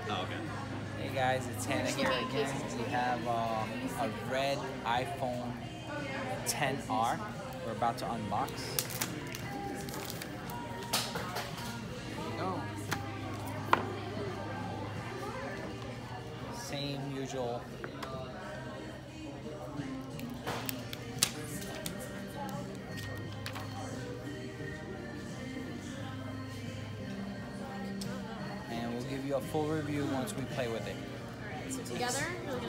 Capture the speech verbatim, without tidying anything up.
Oh, okay. Hey guys, it's Hannah here again. We have uh, a red iPhone ten R we're about to unbox. There you go. Same usual. And we'll give you a full review once we play with it. Alright, so together,